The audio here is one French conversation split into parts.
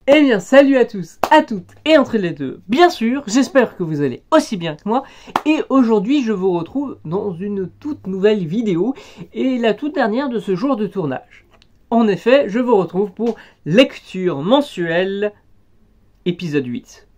Eh bien, salut à tous, à toutes et entre les deux, bien sûr, j'espère que vous allez aussi bien que moi. Et aujourd'hui, je vous retrouve dans une toute nouvelle vidéo et la toute dernière de ce jour de tournage. En effet, je vous retrouve pour lecture mensuelle, épisode 8.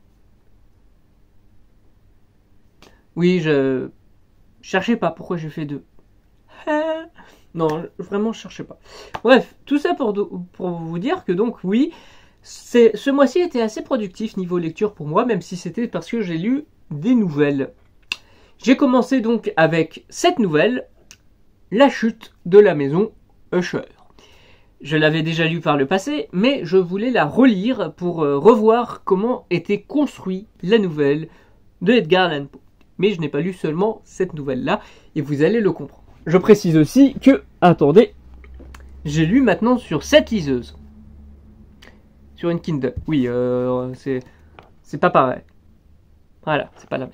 Oui, je cherchais pas pourquoi j'ai fait 2. Non, vraiment, je cherchais pas. Bref, tout ça pour vous dire que donc, oui, ce mois-ci était assez productif niveau lecture pour moi, même si c'était parce que j'ai lu des nouvelles. J'ai commencé donc avec cette nouvelle, La chute de la maison Usher. Je l'avais déjà lu par le passé, mais je voulais la relire pour revoir comment était construite la nouvelle de Edgar Allan Poe. Mais je n'ai pas lu seulement cette nouvelle-là, et vous allez le comprendre. Je précise aussi que, attendez, j'ai lu maintenant sur cette liseuse. Sur une Kindle. Oui, c'est pas pareil. Voilà, c'est pas la même.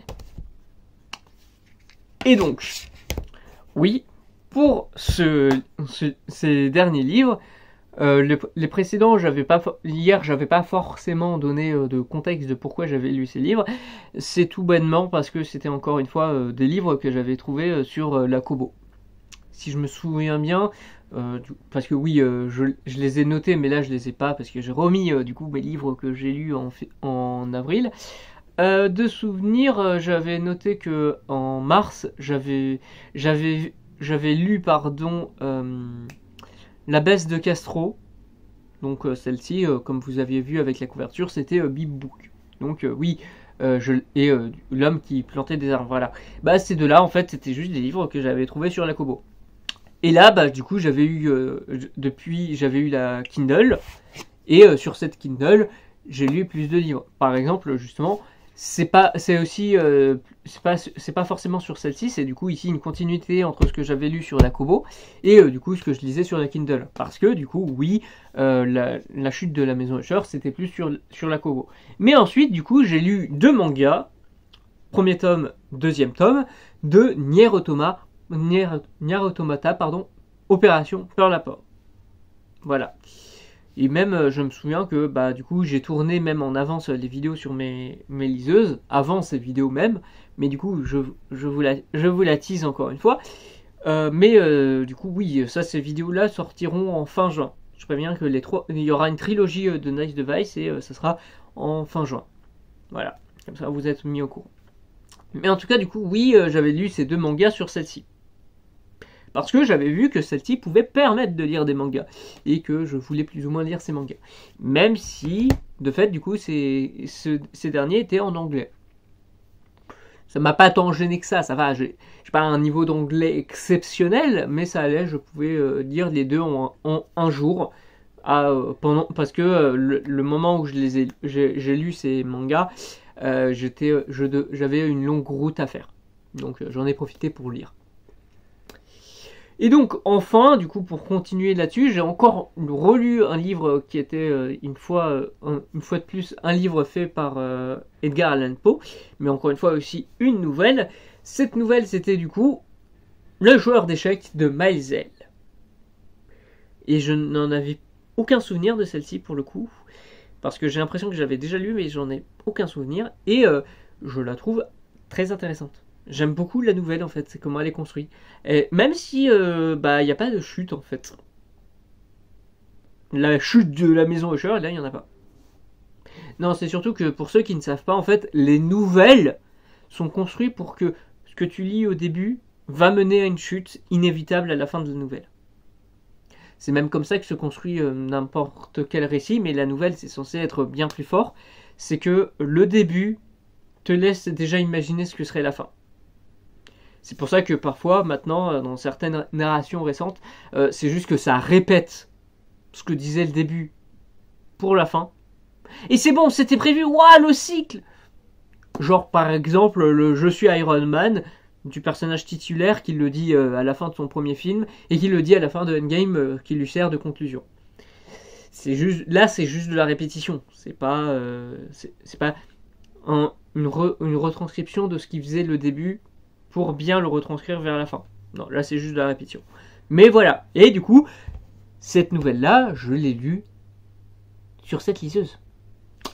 Et donc, oui, pour ces derniers livres, les précédents, hier, j'avais pas forcément donné de contexte de pourquoi j'avais lu ces livres. C'est tout bonnement parce que c'était encore une fois des livres que j'avais trouvés sur la Kobo. Si je me souviens bien, parce que oui, je les ai notés, mais là je les ai pas parce que j'ai remis du coup mes livres que j'ai lus en avril. De souvenirs, j'avais noté que en mars, j'avais lu La Besse de Castro. Donc celle-ci, comme vous aviez vu avec la couverture, c'était Bip Book. Donc oui. L'homme qui plantait des arbres, voilà. Bah ces deux-là, en fait, c'était juste des livres que j'avais trouvés sur la Kobo. Et là, bah, du coup, j'avais eu la Kindle, et sur cette Kindle, j'ai lu plus de livres. Par exemple, justement, c'est pas forcément sur celle-ci, c'est du coup ici une continuité entre ce que j'avais lu sur la Kobo et du coup ce que je lisais sur la Kindle. Parce que du coup, oui, la chute de la maison Usher, c'était plus sur la Kobo. Mais ensuite, du coup, j'ai lu 2 mangas, premier tome, deuxième tome, de Nier Automata, Opération Pearl Harbor. Voilà. Et même, je me souviens que bah, du coup, j'ai tourné même en avance les vidéos sur mes liseuses, avant ces vidéos même, mais du coup, je vous la tease encore une fois. Du coup, oui, ces vidéos-là sortiront en fin juin. Je préviens que il y aura une trilogie de Nice Device et ça sera en fin juin. Voilà, comme ça vous êtes mis au courant. Mais en tout cas, du coup, oui, j'avais lu ces 2 mangas sur celle-ci. Parce que j'avais vu que celle-ci pouvait permettre de lire des mangas. Et que je voulais plus ou moins lire ces mangas. Même si, de fait, du coup, ces derniers étaient en anglais. Ça m'a pas tant gêné que ça va. J'ai pas un niveau d'anglais exceptionnel, mais ça allait, je pouvais lire les deux en un jour. Parce que le moment où j'ai lu ces mangas, j'avais une longue route à faire. Donc j'en ai profité pour lire. Et donc enfin, du coup, pour continuer là-dessus, j'ai encore relu un livre qui était une fois de plus un livre fait par Edgar Allan Poe, mais encore une fois aussi une nouvelle. Cette nouvelle, c'était du coup Le joueur d'échecs de Maelzel. Et je n'en avais aucun souvenir de celle-ci pour le coup, parce que j'ai l'impression que j'avais déjà lu, mais j'en ai aucun souvenir, et je la trouve très intéressante. J'aime beaucoup la nouvelle en fait, c'est comment elle est construite. Et même si il n'y a pas de chute en fait. La chute de la maison Usher, là il n'y en a pas. Non, c'est surtout que pour ceux qui ne savent pas, en fait, les nouvelles sont construites pour que ce que tu lis au début va mener à une chute inévitable à la fin de la nouvelle. C'est même comme ça que se construit n'importe quel récit, mais la nouvelle c'est censé être bien plus fort. C'est que le début te laisse déjà imaginer ce que serait la fin. C'est pour ça que parfois, maintenant, dans certaines narrations récentes, c'est juste que ça répète ce que disait le début pour la fin. Et c'est bon, c'était prévu, waouh, le cycle. Genre, par exemple, le Je suis Iron Man, du personnage titulaire qui le dit à la fin de son premier film, et qui le dit à la fin de Endgame, qui lui sert de conclusion. C'est juste de la répétition. C'est pas une retranscription de ce qui faisait le début pour bien le retranscrire vers la fin. Non, là c'est juste de la répétition. Mais voilà. Et du coup, cette nouvelle-là, je l'ai lue sur cette liseuse.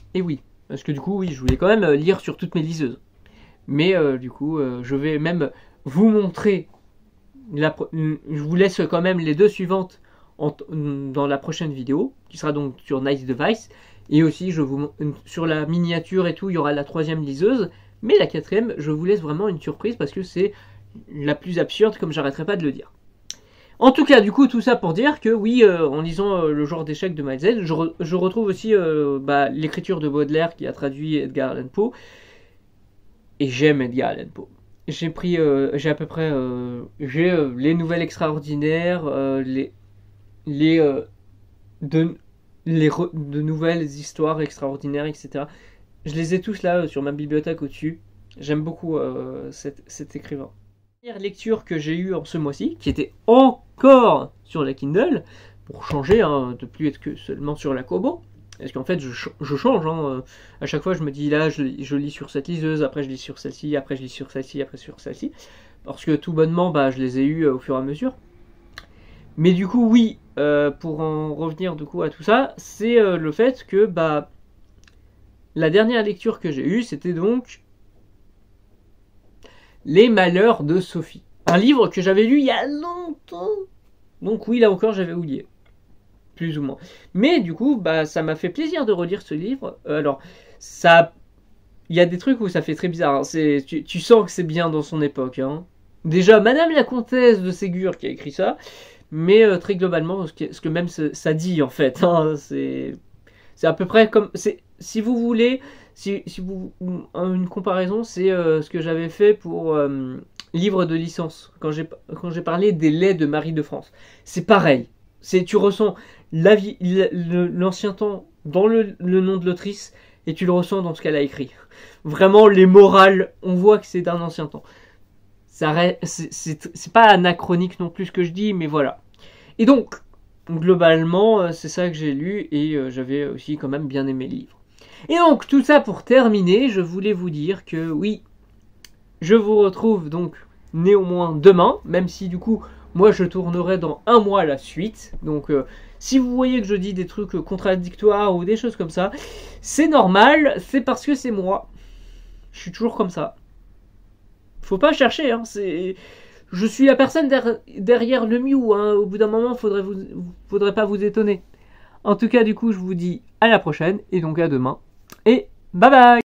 Et oui, parce que du coup, oui, je voulais quand même lire sur toutes mes liseuses. Mais du coup, je vais même vous montrer, je vous laisse quand même les deux suivantes dans la prochaine vidéo, qui sera donc sur Nice Device. Et aussi, sur la miniature et tout, il y aura la troisième liseuse. Mais la quatrième, je vous laisse vraiment une surprise parce que c'est la plus absurde, comme j'arrêterai pas de le dire. En tout cas, du coup, tout ça pour dire que oui, en lisant le genre d'échecs de Miles Z, je retrouve aussi l'écriture de Baudelaire qui a traduit Edgar Allan Poe. Et j'aime Edgar Allan Poe. J'ai à peu près, les nouvelles extraordinaires, de nouvelles histoires extraordinaires, etc. Je les ai tous là sur ma bibliothèque au-dessus. J'aime beaucoup cet écrivain. La première lecture que j'ai eue en ce mois-ci, qui était encore sur la Kindle, pour changer, hein, de plus être que seulement sur la Kobo. Parce qu'en fait, je change. Hein, à chaque fois, je me dis là, je lis sur cette liseuse, après je lis sur celle-ci, après je lis sur celle-ci, après sur celle-ci. Parce que tout bonnement, je les ai eus au fur et à mesure. Mais du coup, oui, pour en revenir du coup à tout ça, c'est le fait que la dernière lecture que j'ai eue, c'était donc Les Malheurs de Sophie. Un livre que j'avais lu il y a longtemps. Donc oui, là encore, j'avais oublié. Plus ou moins. Mais du coup, ça m'a fait plaisir de relire ce livre. Alors, il y a des trucs où ça fait très bizarre. Hein. Tu sens que c'est bien dans son époque. Hein. Déjà, Madame la Comtesse de Ségur qui a écrit ça. Mais très globalement, ce que même ça dit en fait. Hein, c'est à peu près comme... Si vous voulez, une comparaison, c'est ce que j'avais fait pour livre de licence. Quand j'ai parlé des laits de Marie de France. C'est pareil. Tu ressens l'ancien temps dans le nom de l'autrice et tu le ressens dans ce qu'elle a écrit. Vraiment, les morales, on voit que c'est d'un ancien temps. C'est pas anachronique non plus ce que je dis, mais voilà. Et donc, globalement, c'est ça que j'ai lu et j'avais aussi quand même bien aimé le livre. Et donc, tout ça pour terminer, je voulais vous dire que oui, je vous retrouve donc néanmoins demain, même si du coup, moi je tournerai dans un mois la suite. Donc, si vous voyez que je dis des trucs contradictoires ou des choses comme ça, c'est normal, c'est parce que c'est moi. Je suis toujours comme ça. Faut pas chercher, hein, je suis la personne derrière le Mew, hein. Au bout d'un moment, faudrait pas vous étonner. En tout cas, du coup, je vous dis à la prochaine, et donc à demain, et bye bye!